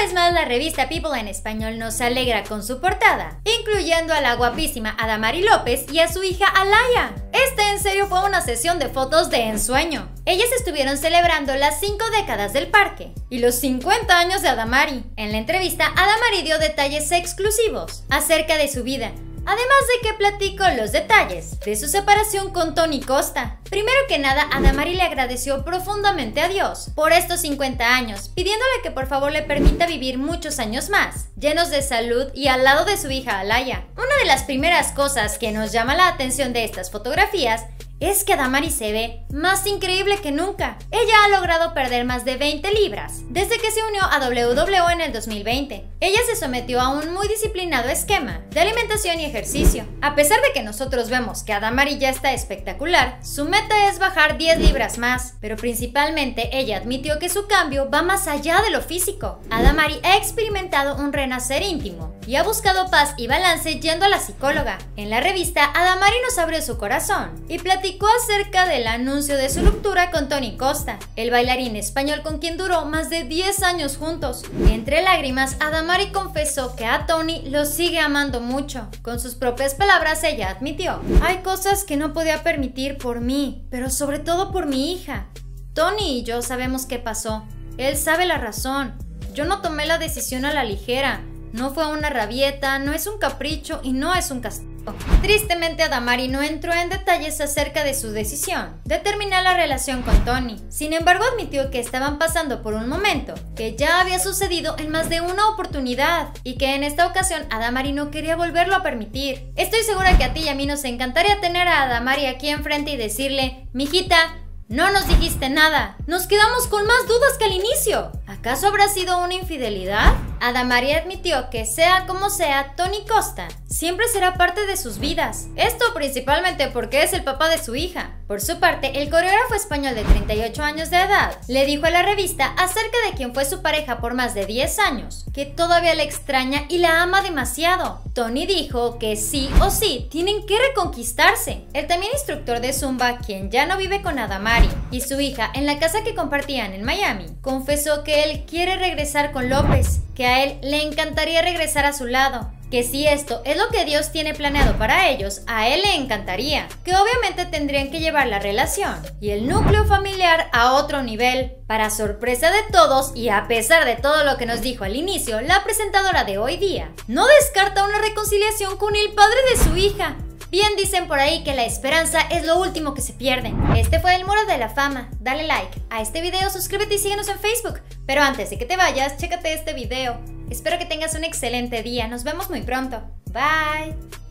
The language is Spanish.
vez más la revista People en español nos alegra con su portada, incluyendo a la guapísima Adamari López y a su hija Alaya. Esta en serio fue una sesión de fotos de ensueño. Ellas estuvieron celebrando las 5 décadas del parque y los 50 años de Adamari. En la entrevista, Adamari dio detalles exclusivos acerca de su vida, además de que platicó los detalles de su separación con Tony Costa. Primero que nada, Adamari le agradeció profundamente a Dios por estos 50 años, pidiéndole que por favor le permita vivir muchos años más, llenos de salud y al lado de su hija Alaya. Una de las primeras cosas que nos llama la atención de estas fotografías es que Adamari se ve más increíble que nunca. Ella ha logrado perder más de 20 libras desde que se unió a WWE en el 2020. Ella se sometió a un muy disciplinado esquema de alimentación y ejercicio. A pesar de que nosotros vemos que Adamari ya está espectacular, su meta es bajar 10 libras más, pero principalmente ella admitió que su cambio va más allá de lo físico. Adamari ha experimentado un renacer íntimo y ha buscado paz y balance yendo a la psicóloga. En la revista, Adamari nos abrió su corazón y platicó acerca del anuncio de su ruptura con Tony Costa, el bailarín español con quien duró más de 10 años juntos. Entre lágrimas, Adamari confesó que a Tony lo sigue amando mucho. Con sus propias palabras, ella admitió: hay cosas que no podía permitir por mí, pero sobre todo por mi hija. Tony y yo sabemos qué pasó. Él sabe la razón. Yo no tomé la decisión a la ligera. No fue una rabieta, no es un capricho y no es un castigo. Tristemente, Adamari no entró en detalles acerca de su decisión de terminar la relación con Tony. Sin embargo, admitió que estaban pasando por un momento que ya había sucedido en más de una oportunidad y que en esta ocasión Adamari no quería volverlo a permitir. Estoy segura que a ti y a mí nos encantaría tener a Adamari aquí enfrente y decirle: mijita, no nos dijiste nada. Nos quedamos con más dudas que al inicio. ¿Acaso habrá sido una infidelidad? Adamari admitió que sea como sea, Tony Costa siempre será parte de sus vidas. Esto principalmente porque es el papá de su hija. Por su parte, el coreógrafo español de 38 años de edad le dijo a la revista acerca de quien fue su pareja por más de 10 años, que todavía la extraña y la ama demasiado. Tony dijo que sí o sí tienen que reconquistarse. El también instructor de Zumba, quien ya no vive con Adamari y su hija en la casa que compartían en Miami, confesó que él quiere regresar con López, que a él le encantaría regresar a su lado, que si esto es lo que Dios tiene planeado para ellos, a él le encantaría, que obviamente tendrían que llevar la relación y el núcleo familiar a otro nivel. Para sorpresa de todos y a pesar de todo lo que nos dijo al inicio, la presentadora de Hoy Día no descarta una reconciliación con el padre de su hija. Bien dicen por ahí que la esperanza es lo último que se pierde. Este fue el Muro de la Fama. Dale like a este video, suscríbete y síguenos en Facebook. Pero antes de que te vayas, chécate este video. Espero que tengas un excelente día. Nos vemos muy pronto. Bye.